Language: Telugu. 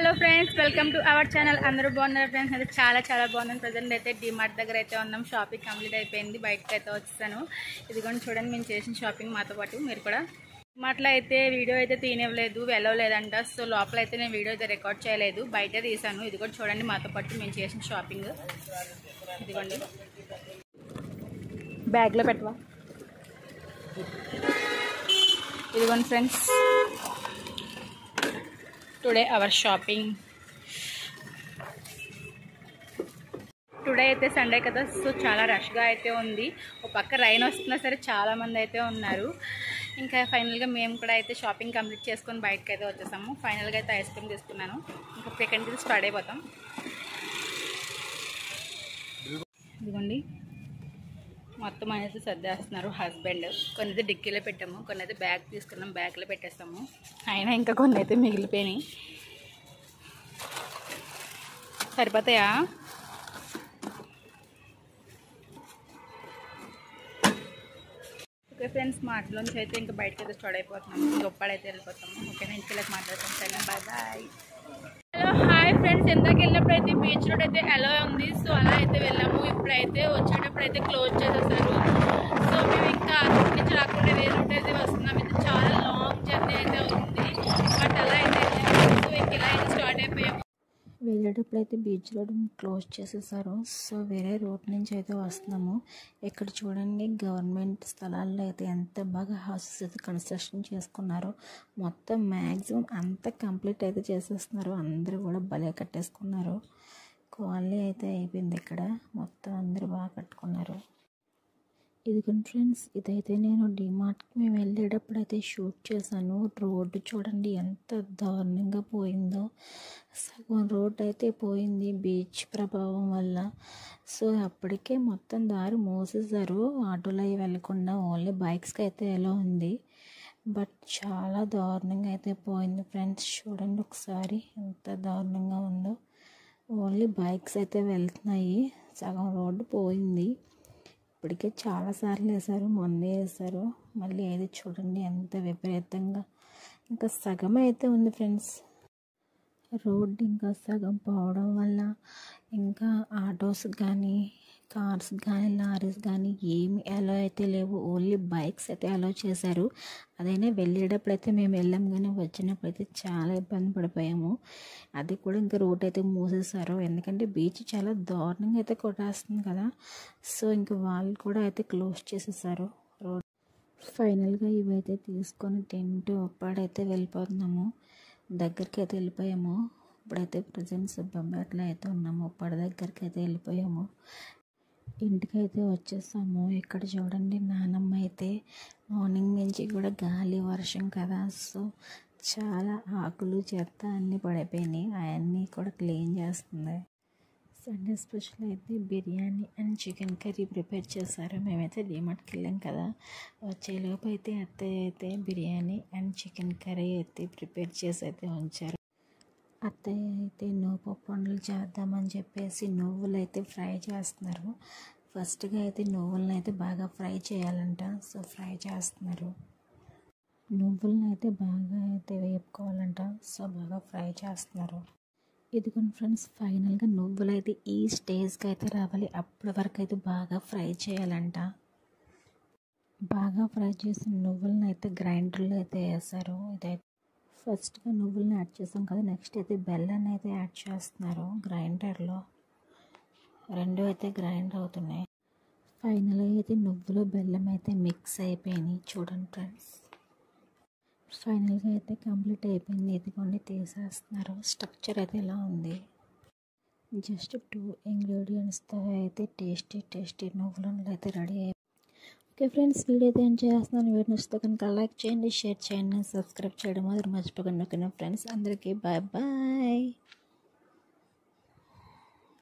Hello friends, welcome to our channel. అందరూ బాగున్నారు ఫ్రెండ్స్? అయితే చాలా బాగున్నాను. ప్రజెంట్ అయితే డిమార్ట్ దగ్గర అయితే ఉన్నాం. షాపింగ్ కంప్లీట్ అయిపోయింది. బయటకు అయితే వచ్చేసాను. ఇదిగోండి చూడండి, మేము చేసిన షాపింగ్. మాతో పాటు మీరు కూడా. డిమార్ట్లో అయితే వీడియో అయితే తీయనివ్వలేదు, వెళ్ళలేదంట. సో లోపల అయితే నేను వీడియో అయితే రికార్డ్ చేయలేదు, బయటే తీసాను. ఇది కూడా చూడండి, మాతో పాటు మేము చేసిన షాపింగ్. ఇదిగోండి, బ్యాగ్లో పెట్టవా. ఇదిగోండి friends, today our shopping. Today అయితే సండే కదా, సో చాలా రష్గా అయితే ఉంది. ఒక పక్క రైన్ వస్తున్నా సరే చాలామంది అయితే ఉన్నారు. ఇంకా ఫైనల్గా మేము కూడా అయితే షాపింగ్ కంప్లీట్ చేసుకొని బయటకు అయితే వచ్చేసాము. ఫైనల్గా అయితే ఐస్ క్రీమ్ తీసుకున్నాను. ఇంకా సెకండ్ స్టార్ట్ అయిపోతాం. ఇదిగోండి, మొత్తం అనేది సర్దేస్తున్నారు హస్బెండ్. కొన్ని అయితే డిక్కీలో పెట్టాము, కొన్ని అయితే బ్యాగ్ తీసుకున్నాం, బ్యాగ్లో పెట్టేస్తాము. అయినా ఇంకా కొన్ని అయితే మిగిలిపోయినాయి. సరిపోతాయా? ఓకే ఫ్రెండ్స్, మాటలోంచి అయితే ఇంకా బయటకి అయితే స్టార్ట్ అయిపోతున్నాము. గొప్పడైతే వెళ్ళిపోతాము. ఓకేనా, ఇంటికి మాట్లాడతాం. సరే, బాయ్. హలో హాయ్ ఫ్రెండ్స్, ఎందాక వెళ్ళినప్పుడు అయితే బీచ్ రోడ్ అయితే ఎలా ఉంది. సో అలా అయితే వెళ్ళాము. ఇప్పుడైతే వచ్చేటప్పుడు అయితే క్లోజ్ చేసేసారు. సో మేము ఇంకా అక్కడి నుంచి రాకుండా వేరే రూట్ అయితే వస్తున్నాం. ఇది చాలా లాంగ్ జర్నీ అయితే అవుతుంది. బట్ అలా అయితే వెళ్ళాము. సో ఇంక ఇలా అయితే స్టార్ట్ అయిపోయాము. వెళ్ళేటప్పుడు అయితే బీచ్ రోడ్ క్లోజ్ చేసేసారు. సో వేరే రోడ్ నుంచి అయితే వస్తున్నాము. ఇక్కడ చూడండి, గవర్నమెంట్ స్థలాల్లో అయితే ఎంత బాగా హౌసెస్ అయితే కన్స్ట్రక్షన్ చేసుకున్నారో. మొత్తం మ్యాక్సిమం అంతా కంప్లీట్ అయితే చేసేస్తున్నారు. అందరూ కూడా భలే కట్టేసుకున్నారు. కాలనీ అయితే అయిపోయింది. ఇక్కడ మొత్తం అందరూ బాగా కట్టుకున్నారు. ఇదిగోండి ఫ్రెండ్స్, ఇదైతే నేను డిమార్ట్కి మేము వెళ్ళేటప్పుడు అయితే షూట్ చేశాను. రోడ్డు చూడండి ఎంత దారుణంగా పోయిందో. సగం రోడ్ అయితే పోయింది బీచ్ ప్రభావం వల్ల. సో అప్పటికే మొత్తం దారి మూసేశారు. ఆటోలు అవి వెళ్ళకుండా ఓన్లీ బైక్స్కి అయితే ఎలా ఉంది. బట్ చాలా దారుణంగా అయితే పోయింది ఫ్రెండ్స్. చూడండి ఒకసారి ఎంత దారుణంగా ఉందో. ఓన్లీ బైక్స్ అయితే వెళ్తున్నాయి. సగం రోడ్డు పోయింది. ఇప్పటికే చాలాసార్లు వేశారు, మొన్నే వేశారు. మళ్ళీ ఏది చూడండి ఎంత విపరీతంగా. ఇంకా సగం అయితే ఉంది ఫ్రెండ్స్. రోడ్డు ఇంకా సగం పోవడం వల్ల ఇంకా ఆటోస్ కానీ, కార్స్ కానీ, లారీస్ కానీ ఏమి అలో అయితే లేవు. ఓన్లీ బైక్స్ అయితే అలో చేశారు. అదైనా వెళ్ళేటప్పుడు అయితే మేము వెళ్ళాం, కానీ వచ్చినప్పుడు అయితే చాలా ఇబ్బంది పడిపోయాము. అది కూడా ఇంకా రోడ్ అయితే మూసేశారు. ఎందుకంటే బీచ్ చాలా దారుణంగా అయితే కొట్టేస్తుంది కదా. సో ఇంకా వాళ్ళు కూడా అయితే క్లోజ్ చేసేసారు రోడ్. ఫైనల్గా ఇవైతే తీసుకొని టెంట్ ఒప్పాడైతే వెళ్ళిపోతున్నాము. దగ్గరికి అయితే వెళ్ళిపోయాము. ఇప్పుడైతే ప్రజెంట్ సుబ్బంపేటలో అయితే ఉన్నాము. ఒప్పాడు దగ్గరికి అయితే వెళ్ళిపోయాము. ఇంటికి అయితే వచ్చేసాము. ఇక్కడ చూడండి, నానమ్మ అయితే మార్నింగ్ నుంచి కూడా గాలి వర్షం కదా, సో చాలా ఆకులు చెత్త అన్నీ పడిపోయినాయి. అవన్నీ కూడా క్లీన్ చేస్తుంది. సండే స్పెషల్ అయితే biryani and chicken curry prepare చేశారు. మేమైతే డిమార్ట్కి వెళ్ళాం కదా, వచ్చేలోపు అయితే అత్తయ్య అయితే బిర్యానీ అండ్ చికెన్ కర్రీ అయితే ప్రిపేర్ చేసి అయితే ఉంచారు. అత్తయ్య అయితే పప్పు వండలు చేద్దామని చెప్పేసి నువ్వులు అయితే ఫ్రై చేస్తున్నారు. ఫస్ట్గా అయితే నువ్వులను అయితే బాగా ఫ్రై చేయాలంట. సో ఫ్రై చేస్తున్నారు. నువ్వులను అయితే బాగా అయితే వేపుకోవాలంట. సో బాగా ఫ్రై చేస్తున్నారు. ఇదిగోండి ఫ్రెండ్స్, ఫైనల్గా నువ్వులు అయితే ఈ స్టేజ్కి అయితే రావాలి. అప్పటి వరకు అయితే బాగా ఫ్రై చేయాలంట. బాగా ఫ్రై చేసిన నువ్వులను అయితే గ్రైండర్లో అయితే వేసారు. ఇదైతే ఫస్ట్గా నువ్వులను యాడ్ చేసాం కదా, నెక్స్ట్ అయితే బెల్లాన్ని అయితే యాడ్ చేస్తున్నారు గ్రైండర్లో. రెండు అయితే గ్రైండ్ అవుతున్నాయి. ఫైనల్గా అయితే నువ్వులు బెల్లం అయితే మిక్స్ అయిపోయినాయి. చూడండి ఫ్రెండ్స్, ఫైనల్గా అయితే కంప్లీట్ అయిపోయింది. ఇదిగోండి తీసేస్తున్నారు. స్ట్రక్చర్ అయితే ఇలా ఉంది. జస్ట్ 2 ఇంగ్రీడియంట్స్తో అయితే టేస్టీ నువ్వులు అయితే రెడీ అయిపోయింది. ఓకే ఫ్రెండ్స్, వీడియో అయితే ఎంజాయ్ చేస్తున్నాను. వీడియో నచ్చితే కనుక లైక్ చేయండి, షేర్ చేయండి, సబ్స్క్రైబ్ చేయడం మాత్రం మర్చిపోకండి. ఓకేనా ఫ్రెండ్స్, అందరికీ బాయ్.